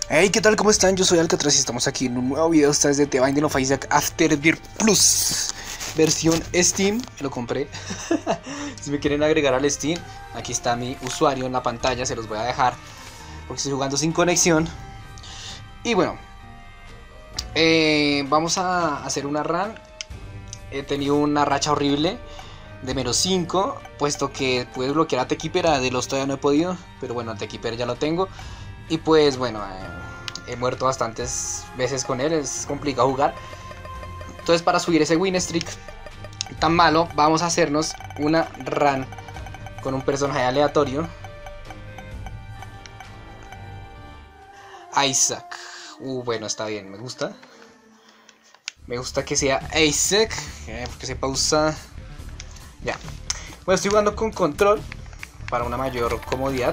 Hey, ¿qué tal? ¿Cómo están? Yo soy Alcatraz y estamos aquí en un nuevo video. Esta es de The Binding of Isaac Afterbirth Plus, versión Steam. Lo compré. Si me quieren agregar al Steam, aquí está mi usuario en la pantalla. Se los voy a dejar porque estoy jugando sin conexión. Y bueno, vamos a hacer una run. He tenido una racha horrible de -5, puesto que puedes bloquear a T-Keeper. A Delos todavía no he podido, pero bueno, a T-Keeper ya lo tengo. Y pues bueno, he muerto bastantes veces con él, es complicado jugar. Entonces, para subir ese win streak tan malo, vamos a hacernos una run con un personaje aleatorio. Isaac. Bueno, está bien, me gusta. Me gusta que sea Isaac, porque se pausa. Ya. Bueno, estoy jugando con control para una mayor comodidad.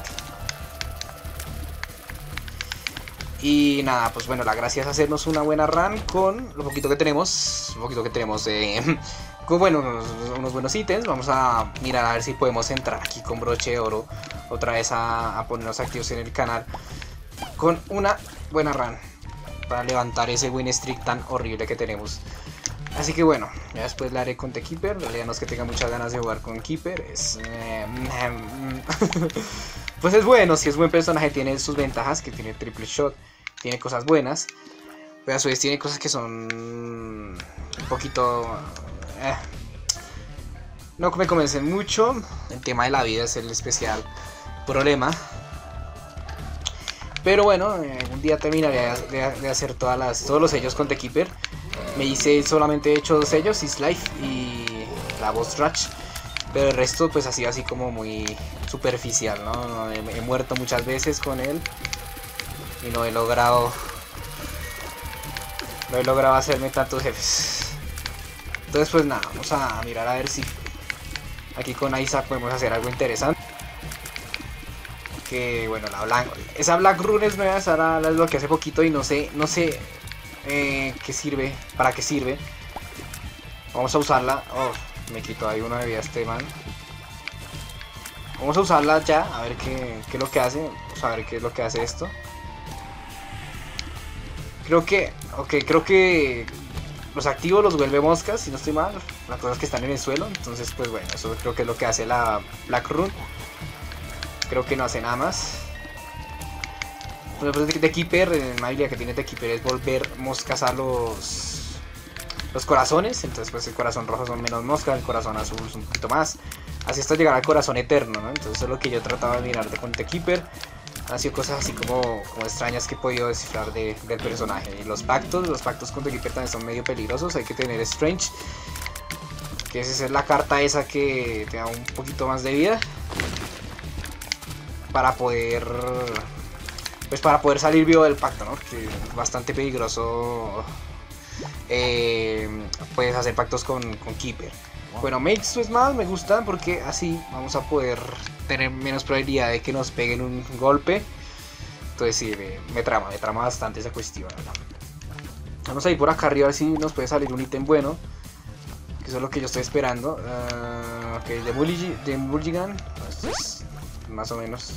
Y nada, pues bueno, la gracia es hacernos una buena run con lo poquito que tenemos. Con bueno, unos buenos ítems. Vamos a mirar a ver si podemos entrar aquí con broche de oro otra vez a ponernos activos en el canal con una buena run para levantar ese win streak tan horrible que tenemos. Así que bueno, ya después la haré con T-Keeper. En realidad no es que tenga muchas ganas de jugar con Keeper. Pues es bueno, si es buen personaje, tiene sus ventajas, que tiene triple shot, tiene cosas buenas, pero a su vez tiene cosas que son un poquito... no me convencen mucho. El tema de la vida es el especial problema. Pero bueno, un día terminaré de hacer todos los sellos con T-Keeper. Solamente he hecho 2 sellos, His Life y la Boss Rush. Pero el resto pues ha sido así como muy superficial, ¿no? He muerto muchas veces con él y no he logrado hacerme tantos jefes. Entonces pues nada, vamos a mirar a ver si aquí con Isaac podemos hacer algo interesante. Que bueno, esa Black Rune es nueva, esa la desbloqueé hace poquito y no sé qué sirve, para qué sirve. Vamos a usarla. Oh, me quito ahí una de vida este man. Vamos a usarla ya, a ver qué es lo que hace. Vamos a ver qué es lo que hace esto. Creo que los activos los vuelve moscas, si no estoy mal. Las cosas que están en el suelo. Entonces pues bueno, eso creo que es lo que hace la Black Rune. Creo que no hace nada más. Pues de Keeper, la habilidad que tiene de Keeper es volver moscas a los corazones. Entonces pues el corazón rojo son menos moscas, el corazón azul es un poquito más. Así hasta llegar al corazón eterno, ¿no? Entonces eso es lo que yo trataba de mirar con T-Keeper. Han sido cosas así como extrañas que he podido descifrar del personaje. Y los pactos con T-Keeper también son medio peligrosos. Hay que tener Strange, que esa es la carta esa que te da un poquito más de vida para poder salir vivo del pacto, ¿no? Que es bastante peligroso. Puedes hacer pactos con Keeper. Bueno, Mates pues más me gustan porque así vamos a poder tener menos probabilidad de que nos peguen un golpe. Entonces sí, me trama bastante esa cuestión, ¿no? Vamos a ir por acá arriba a ver si nos puede salir un ítem bueno, que eso es lo que yo estoy esperando. Ok, de Mulligan. Esto es más o menos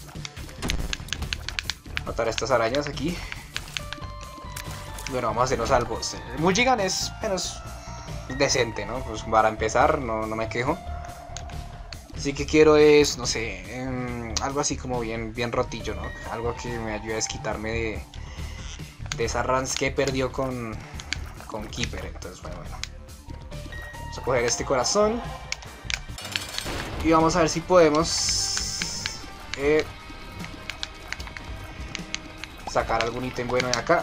matar a estas arañas aquí. Bueno, vamos a hacernos al boss. Mulligan es menos decente, ¿no? Pues para empezar, no me quejo. Así que quiero es, no sé, algo así como bien rotillo, ¿no? Algo que me ayude a desquitarme de esas runs que perdió con Keeper. Entonces, bueno. Vamos a coger este corazón y vamos a ver si podemos sacar algún ítem bueno de acá.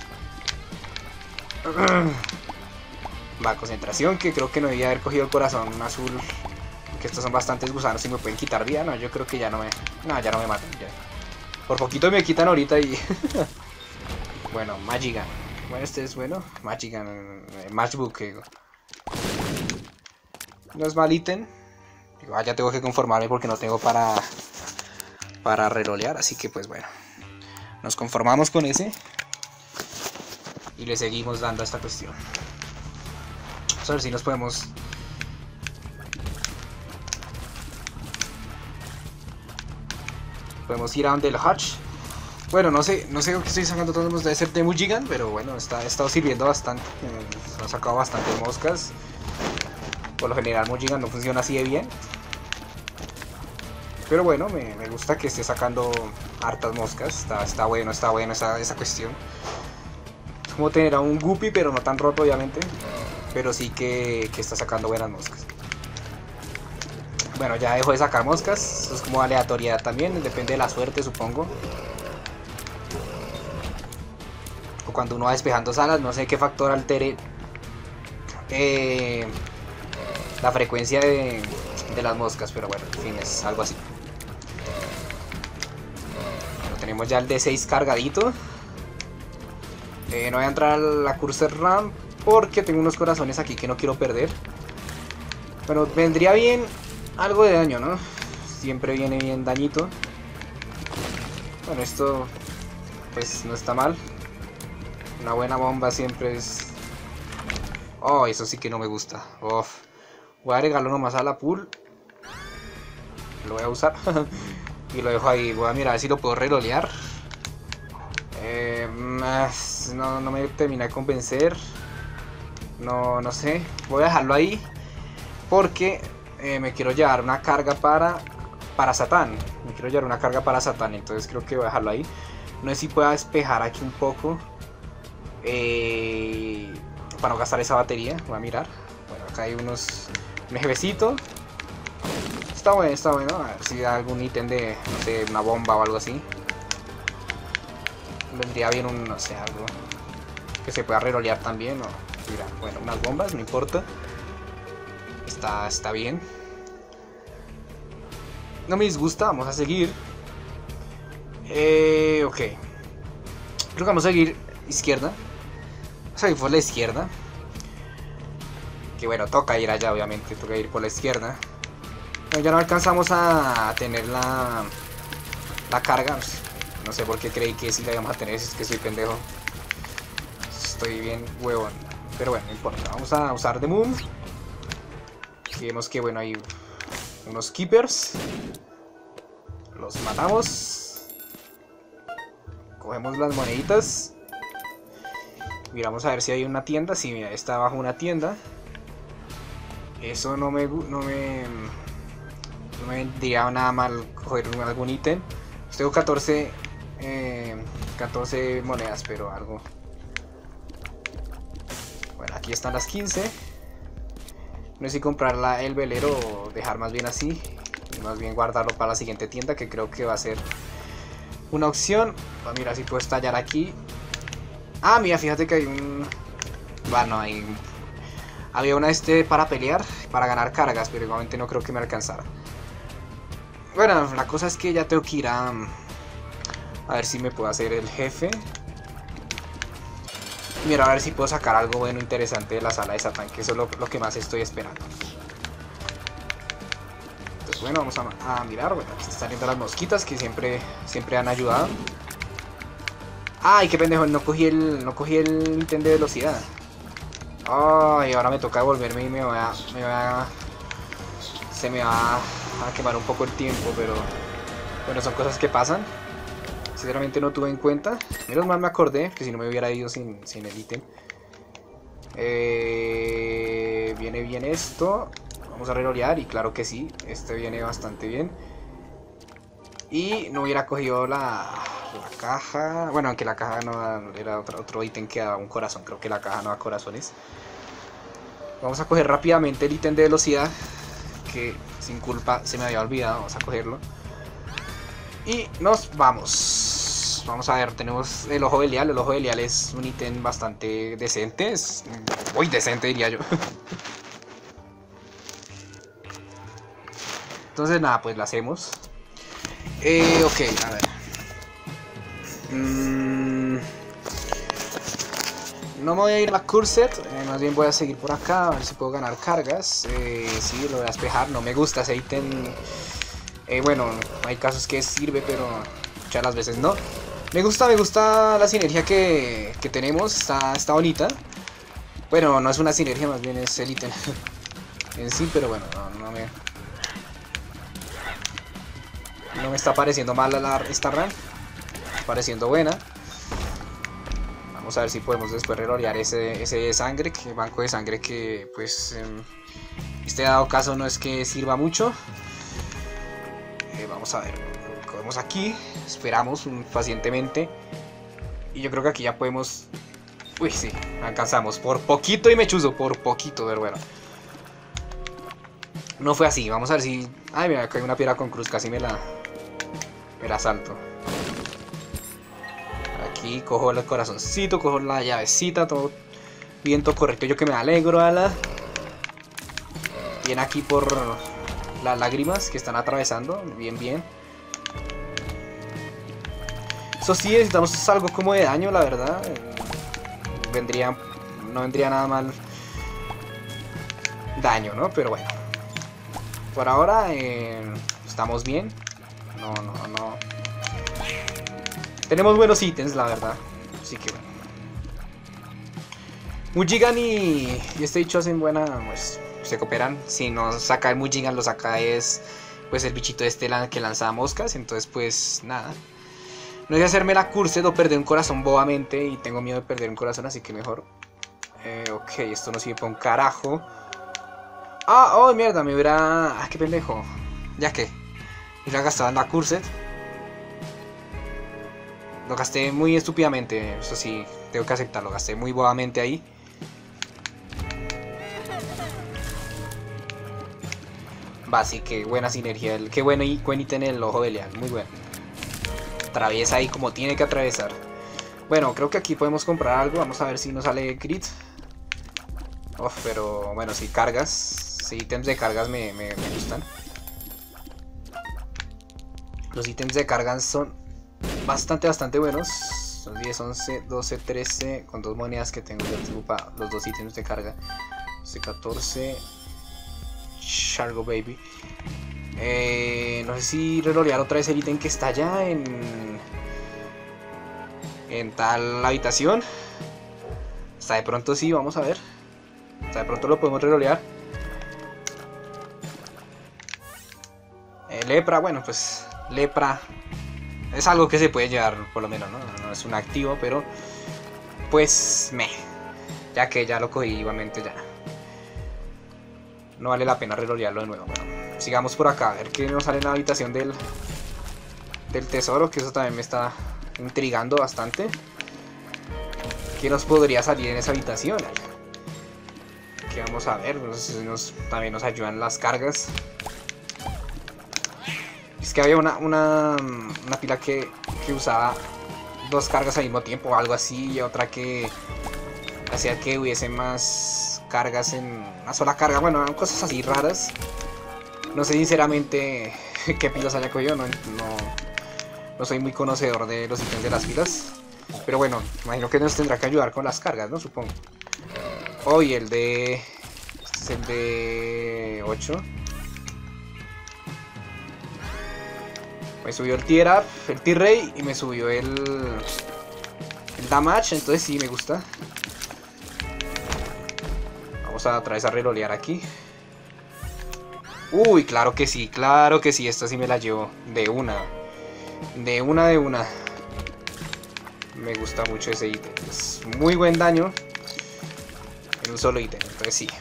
Va, concentración, que creo que no debía haber cogido el corazón azul, que estos son bastantes gusanos y me pueden quitar vida. No, yo creo que ya no me matan ya. Por poquito me quitan ahorita y bueno, Magigan. Bueno, este es bueno, Magigan, Matchbook, digo. No es mal ítem. Digo, ya tengo que conformarme porque no tengo para rerolear, así que pues bueno, nos conformamos con ese y le seguimos dando a esta cuestión. Vamos a ver si nos podemos ir a donde el Hutch Bueno, no sé por qué estoy sacando todos los, debe ser de Mujigan, pero bueno, ha estado sirviendo bastante. Ha sacado bastantes moscas. Por lo general Mujigan no funciona así de bien. Pero bueno, me gusta que esté sacando hartas moscas. Está bueno esa cuestión. Es como tener a un Guppy, pero no tan roto obviamente. Pero sí que está sacando buenas moscas. Bueno, ya dejo de sacar moscas. Eso es como aleatoriedad también, depende de la suerte, supongo. O cuando uno va despejando salas, no sé qué factor altere la frecuencia de las moscas, pero bueno, en fin, es algo así. Bueno, tenemos ya el D6 cargadito. No voy a entrar a la Cursor RAM porque tengo unos corazones aquí que no quiero perder. Pero vendría bien algo de daño, ¿no? Siempre viene bien dañito. Bueno, esto pues no está mal. Una buena bomba siempre es... Oh, eso sí que no me gusta. Uf. Voy a agregarlo nomás a la pool. Lo voy a usar. Y lo dejo ahí. Voy a mirar si lo puedo relolear. No me termina de convencer. No sé. Voy a dejarlo ahí. Porque me quiero llevar una carga para Satán. Me quiero llevar una carga para Satán. Entonces creo que voy a dejarlo ahí. No sé si pueda despejar aquí un poco. Para no gastar esa batería. Voy a mirar. Bueno, acá hay un jefecito. Está bueno. A ver si da algún ítem de, no sé, una bomba o algo así. Vendría bien un, no sé, algo que se pueda rerolear también. O, mira, bueno, unas bombas, no importa. Está bien. No me disgusta, vamos a seguir. Ok. Creo que vamos a seguir izquierda. Vamos a ir por la izquierda. Que bueno, toca ir allá, obviamente. Toca ir por la izquierda. Bueno, ya no alcanzamos a tener la carga. No sé por qué creí que sí la íbamos a tener. Es que soy pendejo. Estoy bien huevón. Pero bueno, no importa. Vamos a usar The Moon. Y vemos que bueno, hay unos Keepers. Los matamos. Cogemos las moneditas. Miramos a ver si hay una tienda. Sí, mira, está abajo una tienda. Eso no me diría nada mal coger algún ítem. Tengo 14 monedas, pero algo. Bueno, aquí están las 15. No sé si comprar el velero o dejar más bien así. Y más bien guardarlo para la siguiente tienda, que creo que va a ser una opción. Mira si puedo estallar aquí. Ah, mira, fíjate que hay un... Bueno, había una para pelear, para ganar cargas, pero igualmente no creo que me alcanzara. Bueno, la cosa es que ya tengo que ir a ver si me puedo hacer el jefe. Mira, a ver si puedo sacar algo bueno, interesante de la sala de Satán, que eso es lo que más estoy esperando. Entonces bueno, vamos a mirar. Bueno, aquí están saliendo las mosquitas que siempre han ayudado. Ay, qué pendejo, no cogí el ítem de velocidad. Ay, ahora me toca devolverme y se me va a quemar un poco el tiempo, pero bueno, son cosas que pasan. Sinceramente no tuve en cuenta. Menos mal me acordé, que si no me hubiera ido sin el ítem. Viene bien esto. Vamos a rerolear y claro que sí, este viene bastante bien. Y no hubiera cogido la caja. Bueno, aunque la caja no era otro ítem que daba un corazón. Creo que la caja no da corazones. Vamos a coger rápidamente el ítem de velocidad, que sin culpa se me había olvidado. Vamos a cogerlo. Y nos vamos. Vamos a ver, tenemos el ojo belial. El ojo belial es un ítem bastante decente. Es muy decente, diría yo. Entonces nada, pues la hacemos. Ok, a ver. No me voy a ir a la Cursed, más bien voy a seguir por acá, a ver si puedo ganar cargas. Sí, lo voy a despejar, no me gusta ese ítem. Bueno, hay casos que sirve, pero muchas las veces no. Me gusta la sinergia que tenemos, está bonita. Bueno, no es una sinergia, más bien es el ítem en sí, pero bueno, no me está pareciendo mal esta run. pareciendo buena. Vamos a ver si podemos después rerolear ese sangre, banco de sangre que pues en este dado caso no es que sirva mucho. Vamos a ver, lo cogemos aquí, esperamos pacientemente. Y yo creo que aquí ya podemos... Uy, sí, alcanzamos por poquito y mechuzo, por poquito, pero bueno. No fue así, vamos a ver si... Ay, mira, acá hay una piedra con cruz, casi me la salto. Aquí cojo el corazoncito, cojo la llavecita, todo bien, todo correcto. Yo que me alegro, ala. Bien aquí por las lágrimas que están atravesando, bien, bien. Eso sí, necesitamos algo como de daño, la verdad. No vendría nada mal daño, ¿no? Pero bueno. Por ahora estamos bien. No. Tenemos buenos ítems, la verdad. Así que bueno. Mujigan y este dicho hacen buena... Pues se cooperan. Si no saca el Mujigan, lo saca es... Pues el bichito este que lanza moscas. Entonces pues nada. No voy a hacerme la cursed o perder un corazón bobamente. Y tengo miedo de perder un corazón, así que mejor. Ok, esto no sirve para un carajo. Ah, oh, mierda, me hubiera... Ah, qué pendejo. Ya que me hubiera gastado en la cursed. Lo gasté muy estúpidamente, eso sí, tengo que aceptarlo. Gasté muy bobamente ahí. Va, así que buena sinergia. Qué buen ítem el ojo de Leal, muy bueno. Atraviesa ahí como tiene que atravesar. Bueno, creo que aquí podemos comprar algo. Vamos a ver si nos sale crit. Uf, pero bueno, si cargas, si ítems de cargas me gustan. Los ítems de cargas son bastante buenos. Son 10, 11, 12, 13. Con 2 monedas que tengo, ya tengo para los 2 ítems de carga. 12, 14. Shargo Baby. No sé si relorear otra vez el ítem que está allá en tal habitación. Hasta de pronto sí, vamos a ver. Hasta de pronto lo podemos relorear. Lepra, bueno, pues lepra es algo que se puede llevar, por lo menos, ¿no? No es un activo, pero pues ya que ya lo cogí igualmente, ya no vale la pena relorearlo de nuevo. Bueno, sigamos por acá, a ver qué nos sale en la habitación del tesoro, que eso también me está intrigando bastante. ¿Qué nos podría salir en esa habitación? Que vamos a ver, también nos ayudan las cargas. Es que había una pila que usaba 2 cargas al mismo tiempo o algo así, y otra que hacía que hubiese más cargas en una sola carga. Bueno, cosas así raras. No sé sinceramente qué pilas haya cogido, no soy muy conocedor de los ítems de las pilas. Pero bueno, imagino que nos tendrá que ayudar con las cargas, ¿no? Supongo. Oh, y este es el de 8. Me subió el tier up, el tier ray, y me subió el damage, entonces sí me gusta. Vamos a otra vez a relolear aquí. Uy, claro que sí, esta sí me la llevo de una. De una. Me gusta mucho ese ítem, es muy buen daño en un solo ítem, entonces sí.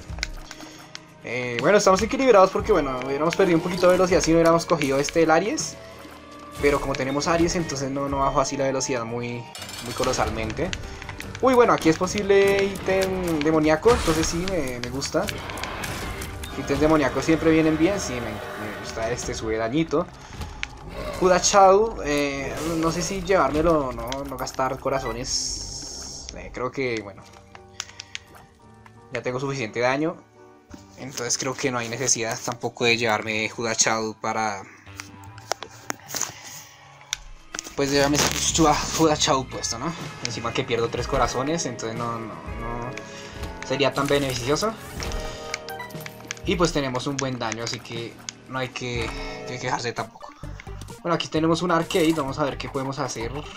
Bueno, estamos equilibrados porque, bueno, hubiéramos perdido un poquito de velocidad si no hubiéramos cogido el Aries. Pero como tenemos Aries, entonces no bajo así la velocidad muy colosalmente. Uy, bueno, aquí es posible ítem demoníaco, entonces sí, me gusta. Ítems demoníacos siempre vienen bien, sí, me gusta sube dañito. Hudachau, no sé si llevármelo o no gastar corazones. Creo que, bueno, ya tengo suficiente daño. Entonces creo que no hay necesidad tampoco de llevarme Hudachau para... Pues llevarme Hudachau puesto, ¿no? Encima que pierdo 3 corazones, entonces no sería tan beneficioso. Y pues tenemos un buen daño, así que no hay que quejarse tampoco. Bueno, aquí tenemos un arcade, vamos a ver qué podemos hacer. No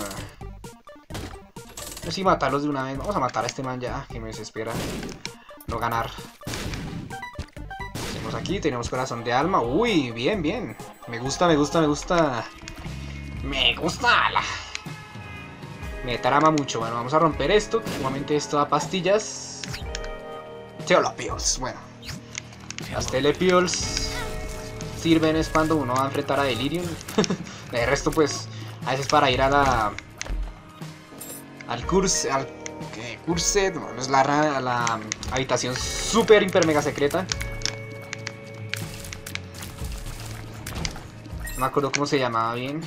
sé si matarlos de una vez. Vamos a matar a este man ya, que me desespera no ganar. Aquí tenemos corazón de alma. Uy, bien. Me gusta. Me gusta. Me trama mucho. Bueno, vamos a romper esto. Normalmente esto da pastillas. Telepills. Bueno. Las Telepills sirven es cuando uno va a enfrentar a Delirium. De resto, pues, a veces para ir a la... al curse... no, es a la habitación super hiper mega secreta. No me acuerdo cómo se llamaba bien.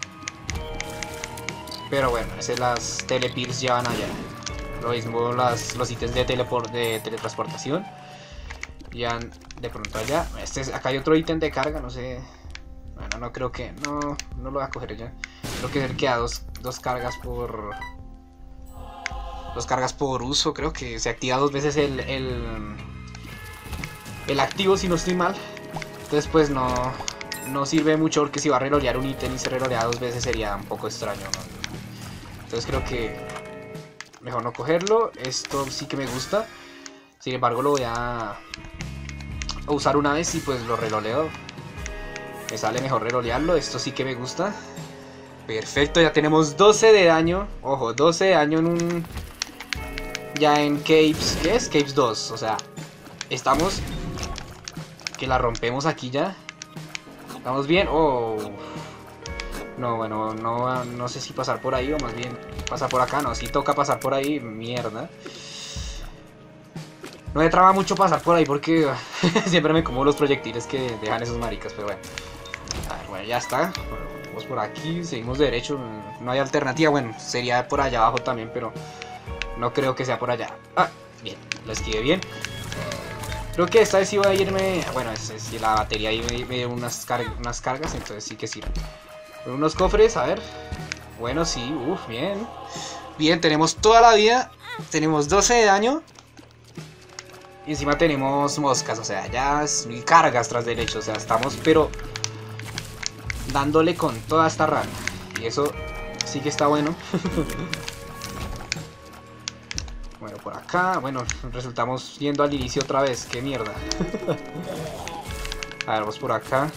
Pero bueno, las Telepills llevan allá. Lo mismo los ítems de teletransportación. Llevan de pronto allá. Acá hay otro ítem de carga, no sé. Bueno, no creo que... No lo voy a coger ya. Creo que es el que da dos cargas por... Dos cargas por uso, creo que se activa 2 veces el activo, si no estoy mal. Entonces pues no sirve mucho, porque si va a relorear un ítem y se relolea 2 veces sería un poco extraño, ¿no? Entonces creo que mejor no cogerlo. Esto sí que me gusta. Sin embargo lo voy a usar una vez y pues lo reloleo. Me sale mejor relolearlo. Esto sí que me gusta. Perfecto, ya tenemos 12 de daño. Ojo, 12 de daño en un... Ya en Caves... ¿Qué es? Caves 2. O sea, estamos... Que la rompemos aquí ya. ¿Estamos bien? Oh... No, bueno, no sé si pasar por ahí o más bien pasar por acá. No, si toca pasar por ahí, mierda. No me traba mucho pasar por ahí porque siempre me como los proyectiles que dejan esos maricas, pero bueno. A ver, bueno, ya está. Bueno, vamos por aquí, seguimos derecho. No hay alternativa. Bueno, sería por allá abajo también, pero no creo que sea por allá. Ah, bien, lo esquivé bien. Creo que esta vez iba a irme... Bueno, si la batería ahí me dio unas cargas, entonces sí que sirve. Unos cofres, a ver. Bueno, sí, bien. Bien, tenemos toda la vida. Tenemos 12 de daño. Y encima tenemos moscas, o sea, ya es cargas tras derecho. O sea, estamos pero dándole con toda esta rana. Y eso sí que está bueno. Bueno, por acá. Bueno, resultamos yendo al inicio otra vez. Qué mierda. A ver, vamos por acá.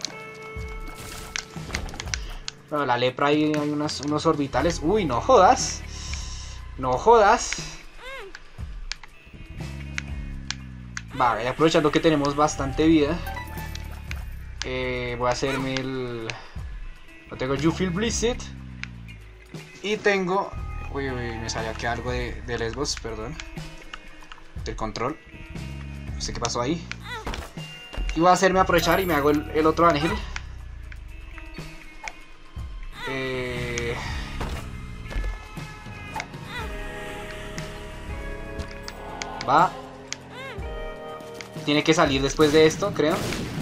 Bueno, la lepra hay unos orbitales. Uy, no jodas. No jodas. Vale, aprovechando que tenemos bastante vida. Voy a hacerme el... No tengo You Feel Blizzard. Y tengo... Uy, me salió aquí algo de Lesbos, perdón. Del control. No sé qué pasó ahí. Y voy a hacerme aprovechar y me hago el otro ángel. Va. Tiene que salir después de esto, creo.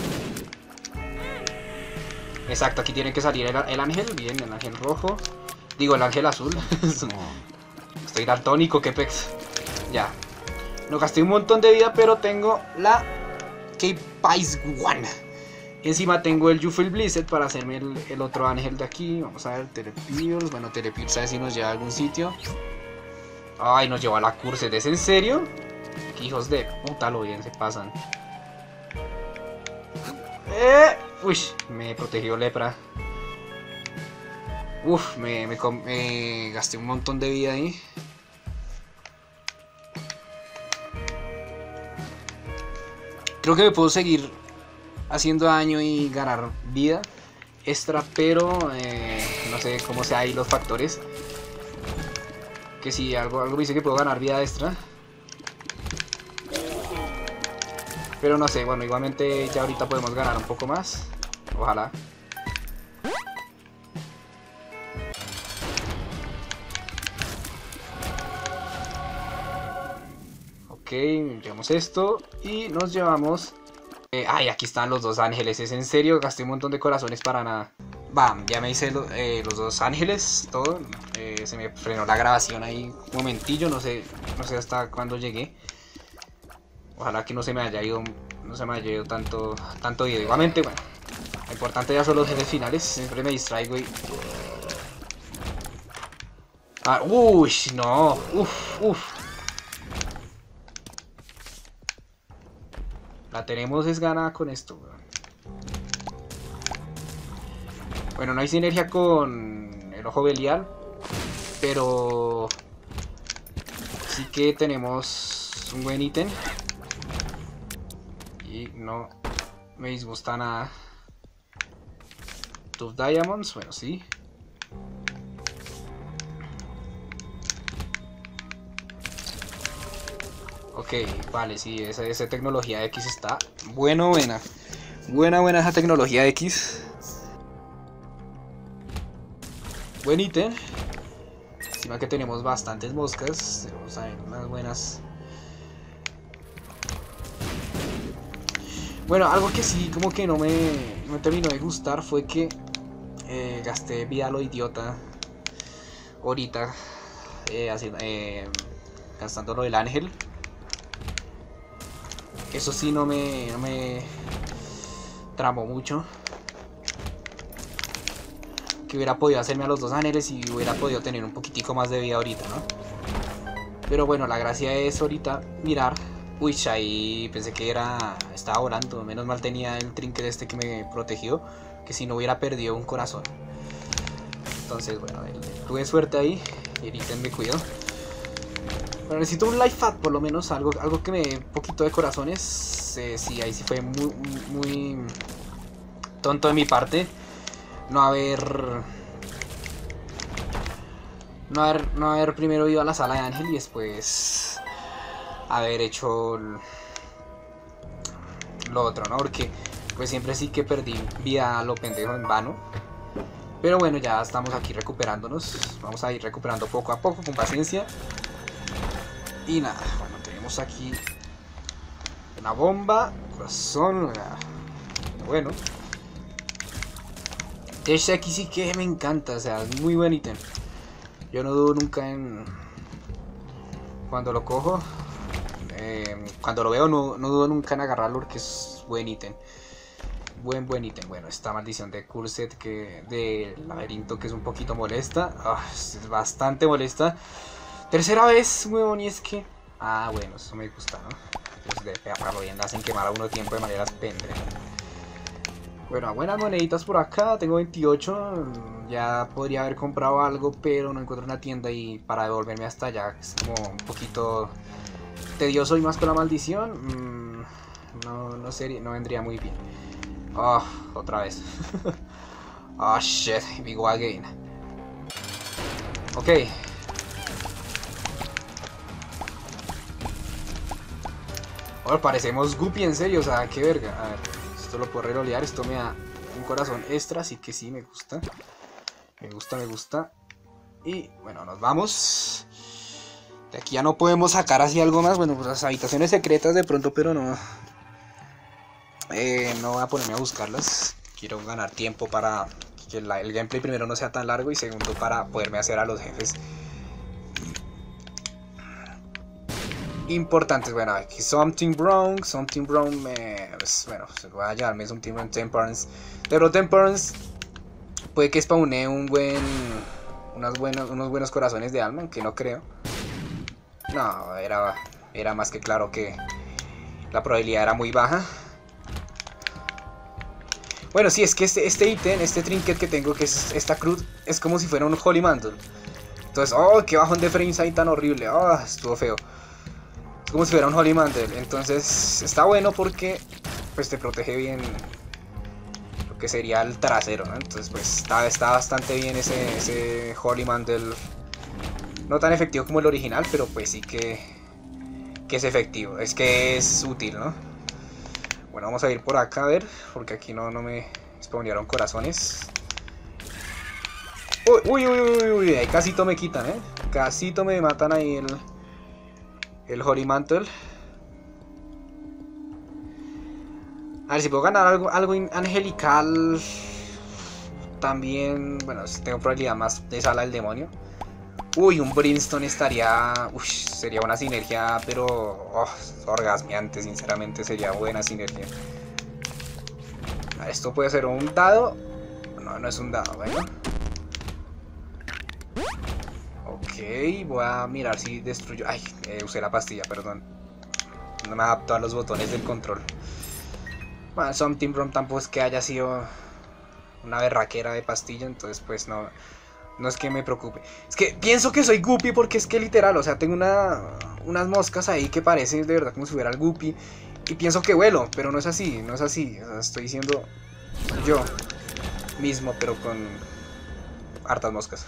Exacto, aquí tiene que salir el ángel. Bien, el ángel rojo. Digo, el ángel azul. Estoy daltónico, qué pex. Ya. No gasté un montón de vida, pero tengo la K-Pice One. Encima tengo el You Feel Blizzard para hacerme el otro ángel de aquí. Vamos a ver, Telepills. Bueno, Telepills a ver si nos lleva a algún sitio. Ay, nos lleva a la Cursed. ¿Es en serio? Qué hijos de puta, lo bien se pasan. Uy, me protegió lepra. Uf, me gasté un montón de vida ahí. Creo que me puedo seguir haciendo daño y ganar vida extra, pero no sé cómo sea ahí los factores. Que si algo me dice que puedo ganar vida extra. Pero no sé, bueno, igualmente ya ahorita podemos ganar un poco más. Ojalá. Ok, llevamos esto y nos llevamos... ay, aquí están los dos ángeles. ¿Es en serio? Gasté un montón de corazones para nada. Bam, ya me hice los dos ángeles, todo. Se me frenó la grabación ahí un momentillo, no sé hasta cuándo llegué. Ojalá que no se me haya ido tanto video. Igualmente, bueno, lo importante ya son los jefes finales. Siempre me distraigo y... Ah, uy, no, uf. La tenemos es ganada con esto, weón. Bueno, no hay sinergia con el ojo Belial, pero sí que tenemos un buen ítem. Y no me disgusta nada. Tough Diamonds, bueno, sí. Ok, vale, sí, esa tecnología X está buena. Buena esa tecnología X. Buen ítem. Encima que tenemos bastantes moscas. Tenemos ahí unas buenas. Bueno, algo que sí como que no me terminó de gustar fue que gasté vida a lo idiota ahorita gastando lo del ángel. Eso sí no me tramó mucho. Que hubiera podido hacerme a los 2 ángeles y hubiera podido tener un poquitico más de vida ahorita, ¿no? Pero bueno, la gracia es ahorita mirar. Uy, ahí pensé que estaba volando. Menos mal tenía el trinket este que me protegió, que si no hubiera perdido un corazón. Entonces, bueno, tuve suerte ahí. Y el ítem de cuidado. Pero necesito un life fat, por lo menos, algo que me dé un poquito de corazones. Sí, ahí sí fue muy tonto de mi parte no haber primero ido a la sala de ángel y después haber hecho lo otro, ¿no? Porque pues siempre sí que perdí vida a lo pendejo en vano. Pero bueno, ya estamos aquí recuperándonos. Vamos a ir recuperando poco a poco, con paciencia. Y nada, bueno, tenemos aquí una bomba, corazón, bueno. Este aquí sí que me encanta, o sea, es muy buen ítem. Yo no dudo nunca en... Cuando lo cojo, cuando lo veo no dudo nunca en agarrarlo porque es buen ítem. Buen ítem. Bueno, esta maldición de Cursed de laberinto que es un poquito molesta. Es bastante molesta. Tercera vez, huevón, y es que... Ah, bueno, eso me gusta, ¿no? Pues de pegarlo bien, hacen quemar a uno tiempo de maneras pendejas. Bueno, buenas moneditas por acá, tengo 28. Ya podría haber comprado algo, pero no encuentro una tienda y para devolverme hasta allá es como un poquito tedioso y más con la maldición. No vendría muy bien. Otra vez. Shit, we go again. Ok. Ahora parecemos Guppy, en serio, o sea, qué verga. A ver, esto lo puedo rerolear, esto me da un corazón extra, así que sí, me gusta. Me gusta. Y bueno, nos vamos. De aquí ya no podemos sacar así algo más. Bueno, pues las habitaciones secretas de pronto, pero no. No voy a ponerme a buscarlas. Quiero ganar tiempo para que el gameplay primero no sea tan largo y segundo para poderme hacer a los jefes importantes. Bueno, aquí Something Wrong, pues, bueno, se va a llamarme Something Wrong Temperance. Pero Temperance puede que spawne unos buenos corazones de alma, aunque no creo. No, era más que claro que la probabilidad era muy baja. Bueno, sí, es que este ítem, este trinket que tengo, que es esta cruz, es como si fuera un Holy Mantle. Entonces, qué bajón de frames ahí tan horrible. Estuvo feo. Es como si fuera un Holy Mantle. Entonces está bueno porque pues te protege bien lo que sería el trasero, ¿no? Entonces pues está bastante bien ese Holy Mantle. No tan efectivo como el original, pero pues sí que es efectivo. Es que es útil, ¿no? Bueno, vamos a ir por acá a ver, porque aquí no me spawnearon corazones. Uy, ahí casito me quitan, casito me matan ahí el Holy Mantle. A ver si puedo ganar algo angelical. También, bueno, si tengo probabilidad más de sala del demonio. Uy, un Brimstone estaría... sería una sinergia, pero... orgasmeante, sinceramente sería buena sinergia. Esto puede ser un dado. No es un dado, bueno. Ok, voy a mirar si destruyo... Ay, usé la pastilla, perdón. No me adapto a los botones del control. Bueno, Something Wrong tampoco es que haya sido una berraquera de pastilla, entonces pues no, no es que me preocupe. Es que pienso que soy Guppy porque es que literal, o sea, tengo unas moscas ahí que parecen de verdad como si fuera el Guppy. Y pienso que vuelo, pero no es así, no es así. O sea, estoy diciendo yo mismo, pero con hartas moscas.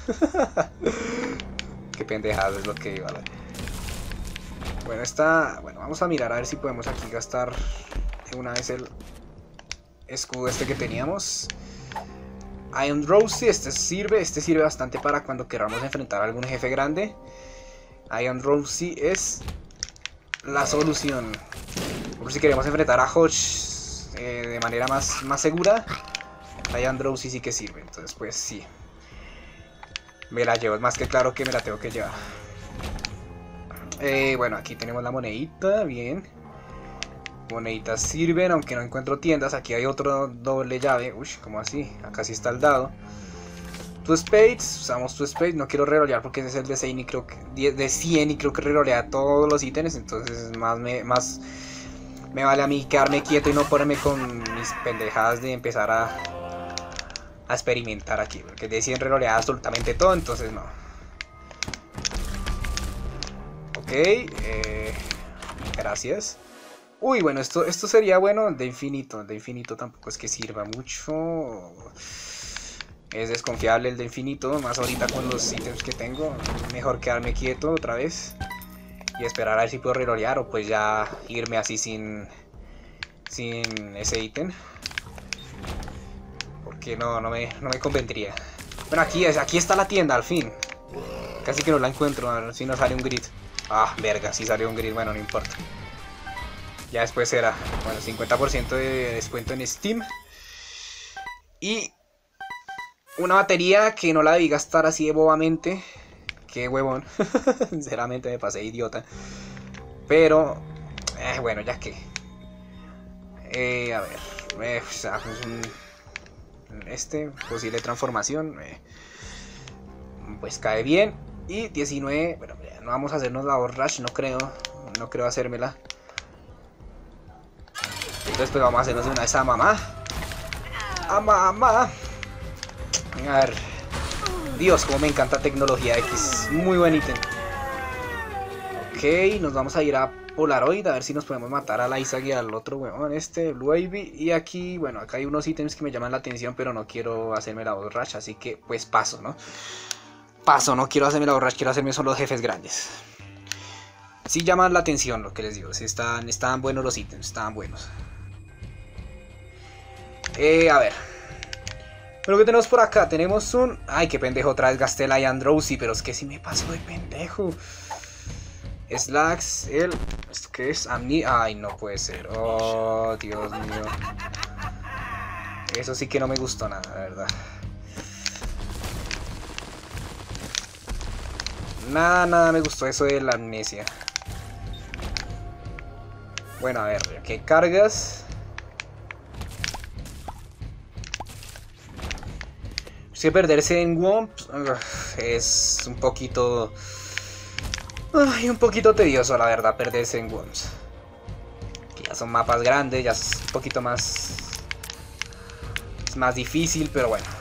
Qué pendejada es lo que iba a ver. Bueno, bueno, vamos a mirar a ver si podemos aquí gastar de una vez el escudo este que teníamos. Iron Rosie, este sirve bastante para cuando queramos enfrentar a algún jefe grande. Iron Rosie es la solución. Por si queremos enfrentar a Hodge de manera más segura, Iron Rosie sí que sirve. Entonces pues sí, me la llevo, es más que claro que me la tengo que llevar. Bueno, aquí tenemos la monedita, bien. Moneditas sirven, aunque no encuentro tiendas. Aquí hay otro doble llave. Uy, ¿cómo así? Acá sí está el dado. Two Spades, usamos Two Spades. No quiero rerolear porque ese es el de 100 y creo que, de 100 y creo que rerolea todos los ítems. Entonces más me vale a mí quedarme quieto y no ponerme con mis pendejadas de empezar a experimentar aquí. Porque de 100 rerolea absolutamente todo, entonces no. Ok, gracias. Uy, bueno, esto sería bueno de infinito. De infinito tampoco es que sirva mucho. Es desconfiable el de infinito, más ahorita con los ítems que tengo. Mejor quedarme quieto otra vez y esperar a ver si puedo rerolear o pues ya irme así sin ese ítem. Porque no me convendría. Bueno, aquí está la tienda al fin. Casi que no la encuentro, a ver si nos sale un grid. Ah, verga, sí salió un grid, bueno, no importa. Ya después será, bueno, 50% de descuento en Steam. Y una batería que no la debí gastar así de bobamente. Qué huevón. Sinceramente me pasé idiota. Pero, bueno, ya que. A ver. Posible transformación. Pues cae bien. Y 19. Bueno, no vamos a hacernos la Rush, no creo. No creo hacérmela. Entonces pues vamos a hacernos de una vez a mamá. A mamá. A ver. Dios, como me encanta tecnología X. Muy buen ítem. Ok, nos vamos a ir a Polaroid a ver si nos podemos matar a la Isaac y al otro huevón, Blue Ivy. Y aquí, bueno, acá hay unos ítems que me llaman la atención, pero no quiero hacerme la boss rush, así que pues paso, ¿no? Paso, no quiero hacerme la boss rush, quiero hacerme solo los jefes grandes. Sí llaman la atención lo que les digo, sí estaban buenos los ítems, estaban buenos. A ver. Pero que tenemos por acá, tenemos un... Ay, qué pendejo, otra vez gasté la Iron Rosie, pero es que sí me pasó de pendejo. Slacks, ¿esto qué es? Ay, no puede ser. Oh, Dios mío. Eso sí que no me gustó nada, la verdad. Nada me gustó eso de la amnesia. Bueno, a ver, ¿qué cargas? Es que perderse en Womp es un poquito... Ay, un poquito tedioso, la verdad, perderse en Worms. Que ya son mapas grandes, ya es un poquito más... Es más difícil, pero bueno.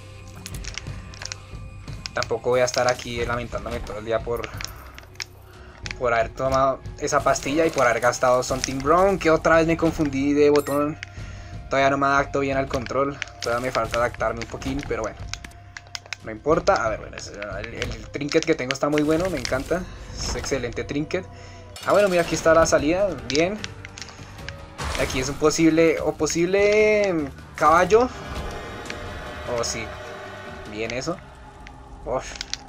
Tampoco voy a estar aquí lamentándome todo el día por haber tomado esa pastilla y por haber gastado Something Brown, que otra vez me confundí de botón. Todavía no me adapto bien al control, todavía me falta adaptarme un poquín, pero bueno. No importa, a ver, bueno, el trinket que tengo está muy bueno, me encanta. Es excelente trinket. Ah, bueno, mira, aquí está la salida, bien. Aquí es un posible caballo. Oh, sí, bien eso. Uf.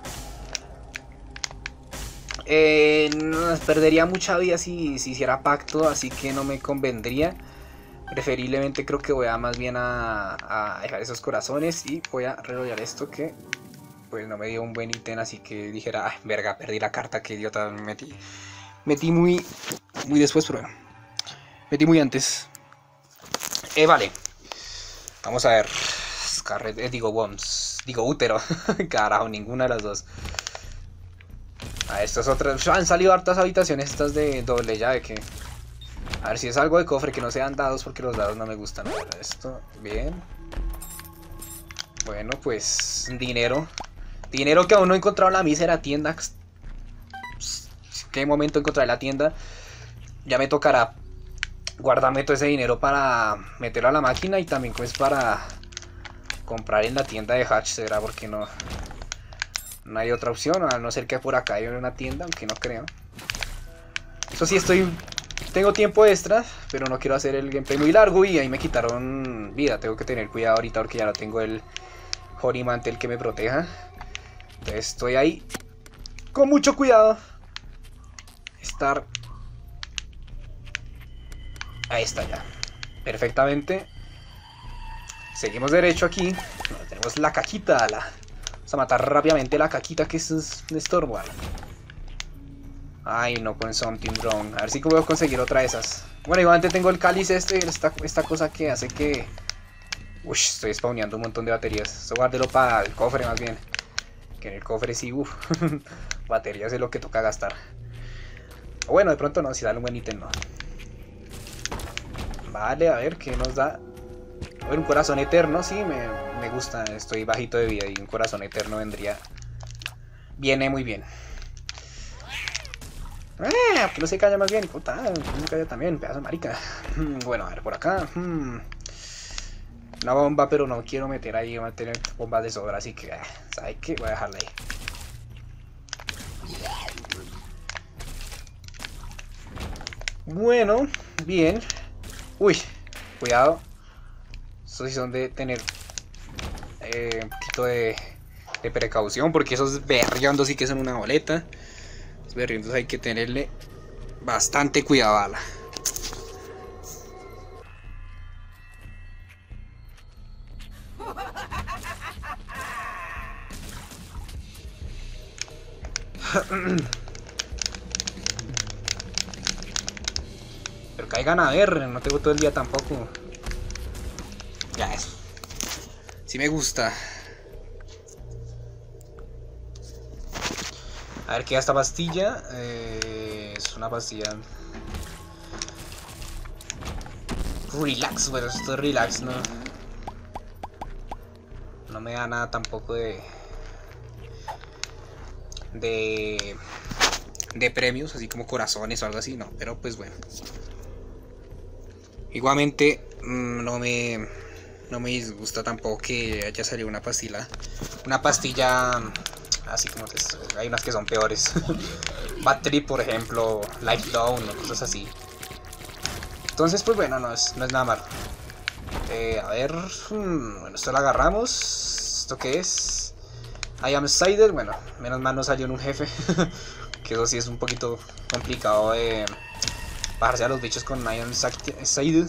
Perdería mucha vida si hiciera pacto, así que no me convendría. Preferiblemente creo que voy a más bien a dejar esos corazones y voy a rerolear esto que pues no me dio un buen ítem, así que dijera, ay, verga, perdí la carta, que idiota, me metí muy después, pero bueno, metí muy antes. Vale, vamos a ver, Worms, útero, carajo, ninguna de las dos. Estas otras, han salido hartas habitaciones estas de doble llave que... A ver si es algo de cofre, que no sean dados porque los dados no me gustan. Esto, bien. Bueno, pues dinero. Dinero que aún no he encontrado en la mísera tienda. ¿Qué momento encontraré la tienda? Ya me tocará guardarme todo ese dinero para meterlo a la máquina y también pues para comprar en la tienda de Hatch, será porque no hay otra opción, a no ser que por acá haya una tienda, aunque no creo. Eso sí, tengo tiempo extra, pero no quiero hacer el gameplay muy largo y ahí me quitaron vida. Tengo que tener cuidado ahorita porque ya no tengo el Horimantel que me proteja. Entonces estoy ahí con mucho cuidado. Ahí está ya. Perfectamente. Seguimos derecho aquí. Tenemos la caquita. Vamos a matar rápidamente la caquita, que es un estorbo. Ay, no, con Something Wrong. A ver si puedo conseguir otra de esas. Bueno, igualmente tengo el cáliz esta cosa que hace que... Uy, estoy spawneando un montón de baterías. Eso guárdelo para el cofre más bien. Que en el cofre sí, baterías es lo que toca gastar. O bueno, de pronto no, si da un buen ítem no. Vale, a ver, ¿qué nos da? A ver, un corazón eterno, sí, me gusta. Estoy bajito de vida y un corazón eterno viene muy bien. Que no se calla más bien, puta, no se calla también, pedazo de marica. Bueno, a ver, por acá. Una bomba, pero no quiero meter ahí, voy a tener bombas de sobra, así que, ¿sabes qué? Voy a dejarla ahí. Bueno, bien. Uy, cuidado. Estos sí son de tener un poquito de precaución, porque esos berriondos sí que son una boleta. Los berriondos hay que tenerle bastante cuidado a la. Pero caigan a ver, no tengo todo el día tampoco. Ya eso. Sí me gusta. A ver qué da esta pastilla. Es una pastilla. Relax, bueno, esto es relax, ¿no? No me da nada tampoco de premios, así como corazones o algo así, no, pero pues bueno. Igualmente no me disgusta tampoco que haya salido una pastilla así como hay unas que son peores. Bad Trip, por ejemplo, Life Down o cosas así. Entonces pues bueno, no es nada malo. A ver, bueno, esto lo agarramos. ¿Esto qué es? I am Sided. Bueno, menos mal no salió en un jefe. Que eso sí es un poquito complicado de bajarse a los bichos con I am Sided.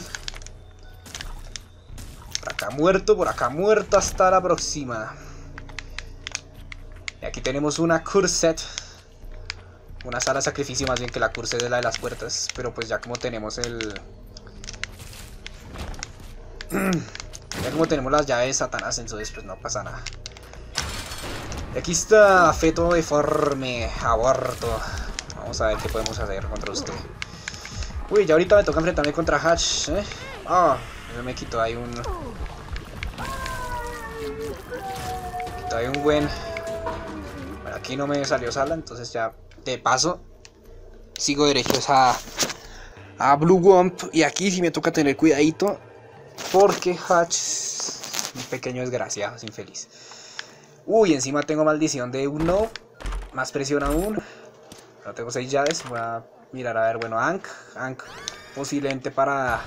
Por acá muerto, hasta la próxima. Y aquí tenemos una Cursed. Una sala de sacrificio, más bien que la Cursed es la de las puertas. Pero pues ya como tenemos ya como tenemos las llaves de Satanás, entonces pues no pasa nada. Y aquí está feto deforme, aborto. Vamos a ver qué podemos hacer contra usted. Uy, ya ahorita me toca enfrentarme contra Hatch, yo me quito ahí un... buen... Bueno, aquí no me salió sala, entonces ya de paso sigo derechos a Blue Womp. Y aquí sí me toca tener cuidadito, porque Hatch es un pequeño desgraciado, es infeliz. Uy, encima tengo maldición de uno. Más presión aún. No tengo 6 llaves. Voy a mirar a ver, bueno, Ankh posiblemente para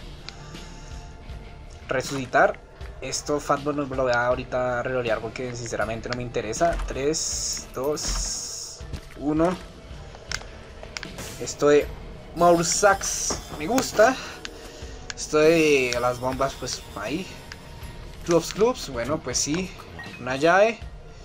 resucitar. Esto Fatbot no me lo voy a ahorita relolear porque sinceramente no me interesa. 3, 2, 1. Esto de Moursax me gusta. Esto de las bombas, pues ahí. Clubs, bueno, pues sí. Una llave.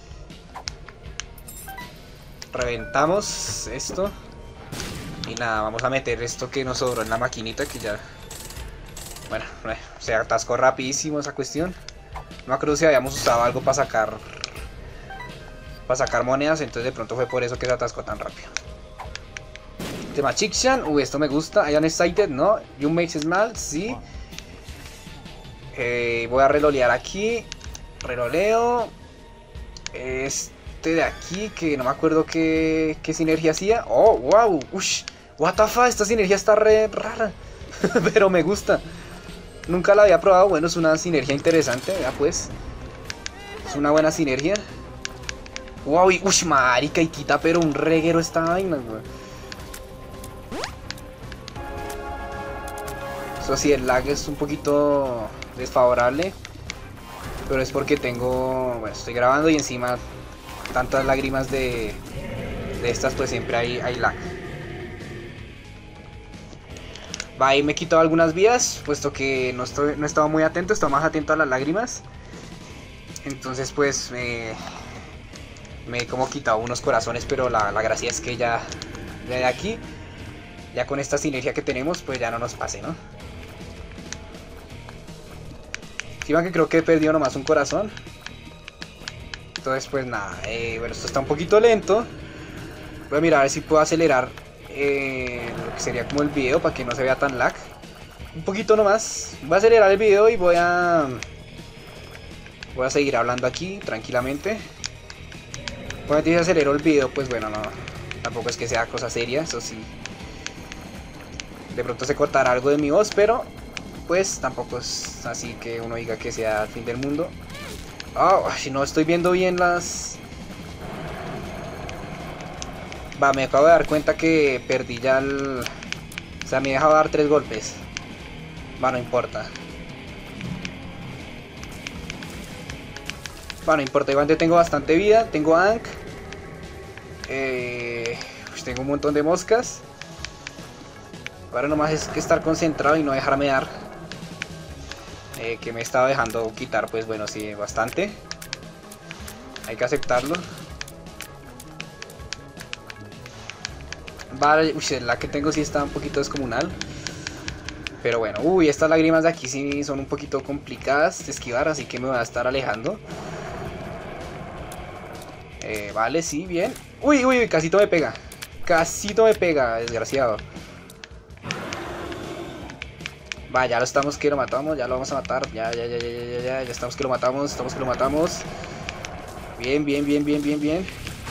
Reventamos esto. Y nada, vamos a meter esto que nos sobró en la maquinita, que ya... Bueno, se atascó rapidísimo esa cuestión. No creo si habíamos usado algo para sacar monedas, entonces de pronto fue por eso que se atascó tan rápido. Tema Chikshan, esto me gusta. I am excited, ¿no? You make small, sí. Voy a relolear aquí. Reloleo. Este de aquí, que no me acuerdo qué sinergia hacía. Oh, wow. Ush. What the fuck, esta sinergia está re rara. Pero me gusta. Nunca la había probado. Bueno, es una sinergia interesante. Ya pues. Es una buena sinergia. Wow, y ush, marica, y quita pero un reguero esta vaina, güey. Eso sí, el lag es un poquito desfavorable. Pero es porque tengo... Bueno, estoy grabando y encima tantas lágrimas de estas, pues siempre hay lag. Va, ahí me he quitado algunas vías, puesto que no he estado muy atento, he estado más atento a las lágrimas. Entonces pues me he como quitado unos corazones, pero la gracia es que ya de aquí, ya con esta sinergia que tenemos, pues ya no nos pase, ¿no? Encima que creo que he perdido nomás un corazón. Entonces pues nada, bueno, esto está un poquito lento. Voy a mirar a ver si puedo acelerar lo que sería como el video para que no se vea tan lag. Un poquito nomás. Voy a acelerar el video y voy a seguir hablando aquí tranquilamente. Cuando si acelero el video, pues bueno, no, tampoco es que sea cosa seria, eso sí. De pronto se cortará algo de mi voz, pero pues tampoco es así que uno diga que sea el fin del mundo. Oh, si no estoy viendo bien las... Va, me acabo de dar cuenta que perdí ya el... O sea, me he dejado dar 3 golpes. Va, no importa. Va, no importa, igual tengo bastante vida. Tengo Ankh. Pues tengo un montón de moscas. Ahora nomás es que estar concentrado y no dejarme dar. Que me estaba dejando quitar, pues bueno, sí, bastante. Hay que aceptarlo. Vale, uy, la que tengo sí está un poquito descomunal. Pero bueno, uy, estas lágrimas de aquí sí son un poquito complicadas de esquivar, así que me voy a estar alejando. Vale, sí, bien. Uy, uy, casito me pega. Casito me pega, desgraciado. Va, ya lo estamos que lo matamos, ya lo vamos a matar. Ya estamos que lo matamos, Bien, bien, bien, bien, bien, bien.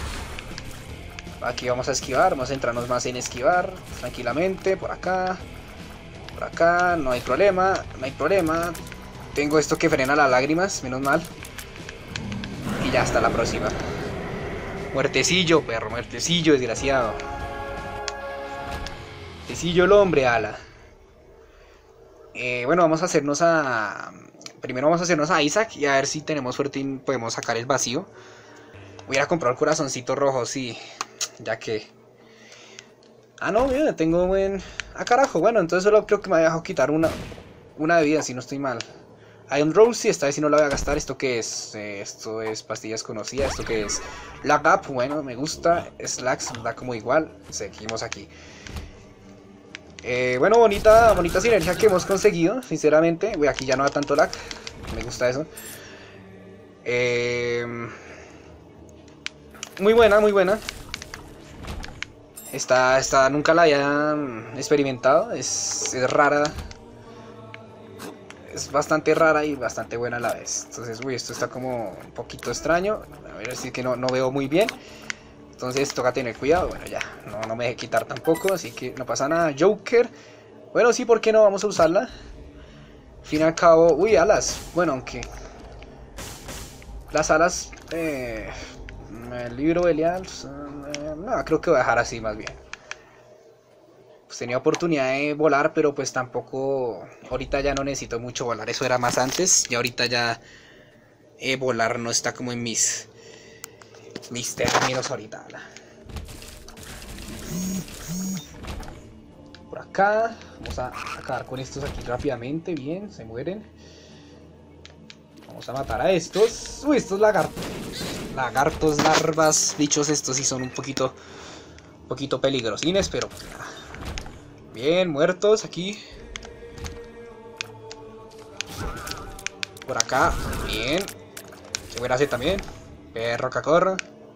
Aquí vamos a esquivar, vamos a centrarnos más en esquivar. Tranquilamente, por acá. Por acá, no hay problema, no hay problema. Tengo esto que frena las lágrimas, menos mal. Y ya hasta la próxima. Muertecillo, perro, muertecillo, desgraciado. Muertecillo el hombre, ala. Bueno, vamos a hacernos a... Primero vamos a hacernos a Isaac y a ver si tenemos suerte y podemos sacar el vacío. Voy a ir a comprar el corazoncito rojo, sí. Ya que... Ah, no, mira, tengo buen... Ah, carajo, bueno, entonces solo creo que me voy a dejar quitar una de vida, si no estoy mal. Hay un Rosie, esta vez sí no la voy a gastar. ¿Esto qué es? Esto es pastillas conocidas. ¿Esto qué es? Lag Up, bueno, me gusta. Slacks, da como igual. Seguimos aquí. Bueno, bonita sinergia que hemos conseguido, sinceramente. Uy, aquí ya no da tanto lag. Me gusta eso. Muy buena, muy buena. Esta nunca la había experimentado. Es rara. Es bastante rara y bastante buena a la vez. Entonces, uy, esto está como un poquito extraño. A ver, si que no veo muy bien. Entonces toca tener cuidado. Bueno, ya, no me deje quitar tampoco, así que no pasa nada. Joker. Bueno, sí, ¿por qué no? Vamos a usarla. Al fin y al cabo... Uy, alas. Bueno, aunque... Las alas... el libro Belial... no, creo que voy a dejar así más bien. Pues tenía oportunidad de volar, pero pues tampoco... Ahorita ya no necesito mucho volar. Eso era más antes. Y ahorita ya... volar no está como en mis términos ahorita. Por acá vamos a acabar con estos aquí rápidamente. Bien, se mueren. Vamos a matar a estos. Uy, estos lagartos, larvas, bichos, estos sí son un poquito peligrosines, pero pues nada. Bien, muertos aquí. Por acá, bien. Se muere ese también. Perro cacorro.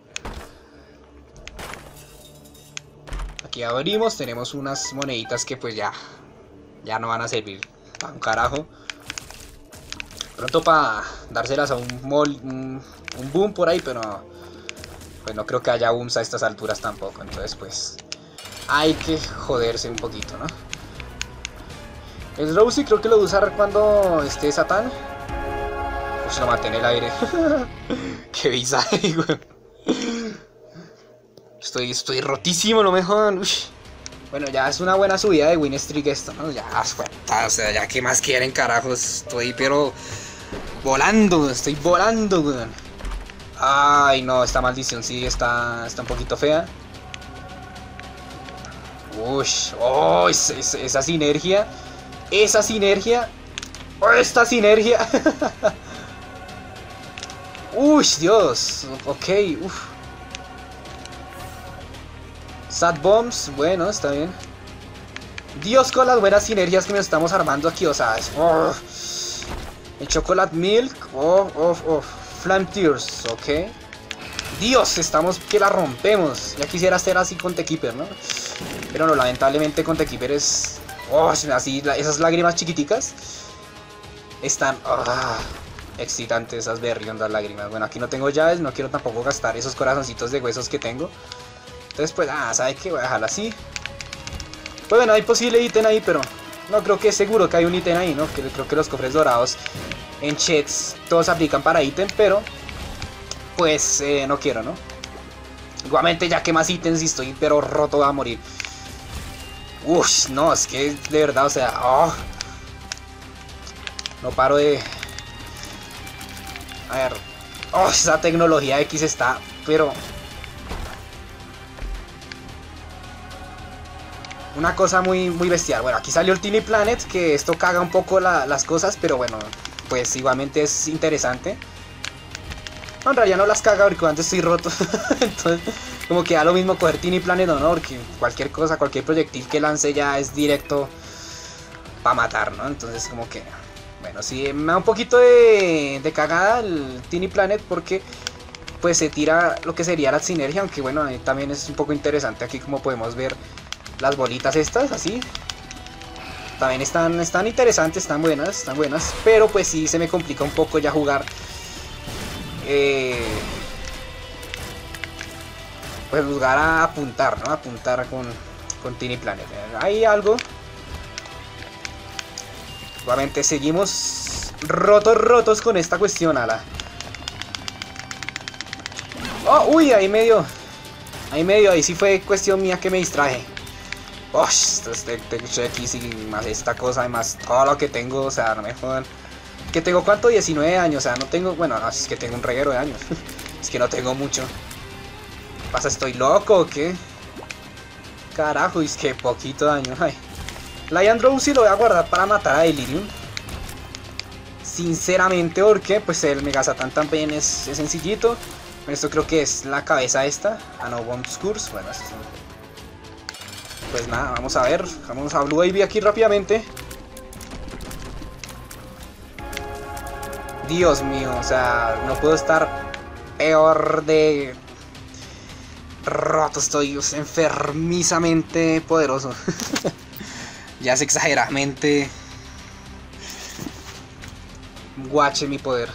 Aquí abrimos, tenemos unas moneditas que pues ya no van a servir para un carajo. Pronto para dárselas a un boom por ahí, pero pues no creo que haya booms a estas alturas tampoco. Entonces pues hay que joderse un poquito, ¿no? El Drowsy creo que lo voy a usar cuando esté Satán. Pues lo maté en el aire. Qué visaje, güey. Estoy rotísimo, no me jodan. Uy. Bueno, ya es una buena subida de win streak esto, ¿no? Ya, o sea, ya qué más quieren, carajos. Estoy pero volando, estoy volando, güey. Ay, no, esta maldición sí está un poquito fea. Uy, oh, esa sinergia. Esa sinergia. Oh, esta sinergia. Uy, Dios. Ok, uff. Sad Bombs, bueno, está bien. Dios, con las buenas sinergias que nos estamos armando aquí, o sea, el Chocolate Milk, Flame Tears, ok. Dios, estamos que la rompemos. Ya quisiera hacer así con T-Keeper, ¿no? Pero no, lamentablemente con T-Keeper es... así, esas lágrimas chiquiticas están... excitantes, esas berriondas lágrimas. Bueno, aquí no tengo llaves, no quiero tampoco gastar esos corazoncitos de huesos que tengo. Entonces pues, ¿sabe qué? Voy a dejarla así. Pues bueno, hay posible ítem ahí, pero no creo que es seguro que hay un ítem ahí, ¿no? Creo que los cofres dorados en chats todos aplican para ítem, pero pues no quiero, ¿no? Igualmente ya que más ítems y estoy pero roto a morir. Uff, no, es que de verdad, o sea, no paro de... A ver, esa tecnología X está, pero... Una cosa muy bestial. Bueno, aquí salió el Tiny Planet, que esto caga un poco las cosas, pero bueno, pues igualmente es interesante. No, en realidad no las caga porque antes estoy roto. Entonces, como que da lo mismo coger Tiny Planet o no, porque cualquier cosa, cualquier proyectil que lance ya es directo para matar, ¿no? Entonces, como que, bueno, sí, me da un poquito de cagada el Tiny Planet porque pues se tira lo que sería la sinergia, aunque bueno, también es un poco interesante aquí como podemos ver. Las bolitas estas, así. También están interesantes, están buenas. Pero pues sí se me complica un poco ya jugar. Pues jugar a apuntar, ¿no? Apuntar con Tiny Planet. Hay algo. Igualmente seguimos rotos con esta cuestión, ala. Oh, uy, ahí medio, ahí sí fue cuestión mía que me distraje. Este aquí sí, más esta cosa, además todo lo que tengo, o sea, no me jodan. ¿Que tengo cuánto? 19 años, o sea, no tengo, bueno, no, es que tengo un reguero de años. Es que no tengo mucho. ¿Qué pasa? ¿Estoy loco o qué? Carajo, es que poquito daño, ay. Lion Drowsy lo voy a guardar para matar a Delirium. Sinceramente, porque pues el Mega Satan también es sencillito. Esto creo que es la cabeza esta. No, Bombs Curse, bueno, esto... Pues nada, vamos a ver, vamos a Blue Baby aquí rápidamente. Dios mío, o sea, no puedo estar peor de roto, estoy enfermizamente poderoso. Ya es exageradamente guache mi poder.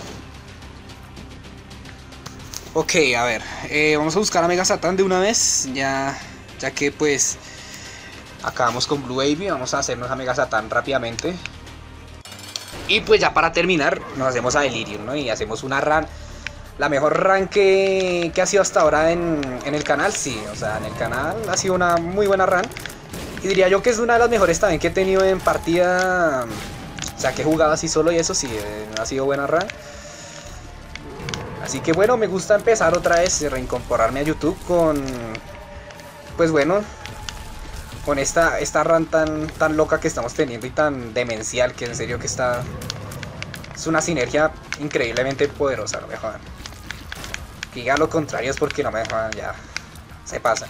Ok, a ver, vamos a buscar a Mega Satan de una vez, ya que pues acabamos con Blue Baby, vamos a hacernos a Mega Satan rápidamente. Y pues ya para terminar, nos hacemos a Delirium, ¿no? Y hacemos una run, la mejor run que ha sido hasta ahora en el canal, sí. O sea, en el canal ha sido una muy buena run. Y diría yo que es una de las mejores también que he tenido en partida. O sea, que he jugado así solo y eso sí, ha sido buena run. Así que bueno, me gusta empezar otra vez, reincorporarme a YouTube con... Pues bueno, con esta run tan loca que estamos teniendo y tan demencial, que en serio que está... Es una sinergia increíblemente poderosa, no me jodan. Diga lo contrario es porque no me jodan, ya se pasa.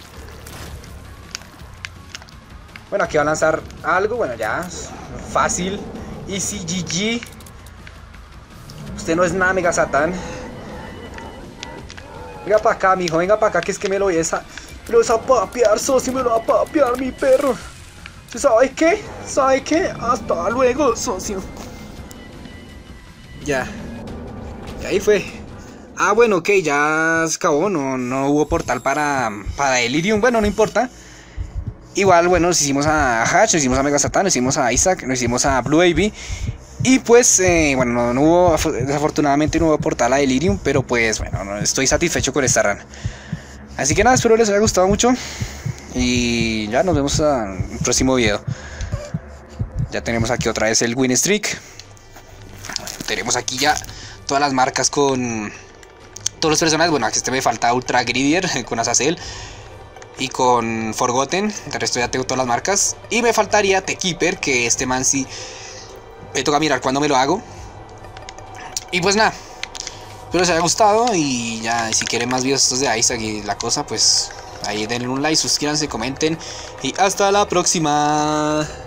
Bueno, aquí va a lanzar algo, bueno ya, fácil, easy GG. Usted no es nada, Mega Satan. Venga para acá, mijo, venga para acá, que es que me lo voy a papear, socio, me lo va a papear mi perro. ¿Sabe qué? ¿Sabe qué? Hasta luego, socio. Ya. Y ahí fue. Ah, bueno, ok, ya se acabó. No hubo portal para Delirium. Bueno, no importa. Igual, bueno, nos hicimos a Hatch, nos hicimos a Mega Satan, nos hicimos a Isaac, nos hicimos a Blue Baby. Y pues, bueno, no hubo, desafortunadamente no hubo portal a Delirium, pero pues, bueno, no, estoy satisfecho con esta run. Así que nada, espero les haya gustado mucho. Y ya nos vemos en el próximo video. Ya tenemos aquí otra vez el win streak. Tenemos aquí ya todas las marcas con todos los personajes. Bueno, aquí me falta Ultra Gridier con Azazel y con Forgotten. De resto ya tengo todas las marcas. Y me faltaría The Keeper, que este man sí me toca mirar cuando me lo hago. Y pues nada, espero les haya gustado. Y ya, si quieren más videos estos de Isaac y la cosa, pues ahí denle un like, suscríbanse, comenten. Y hasta la próxima.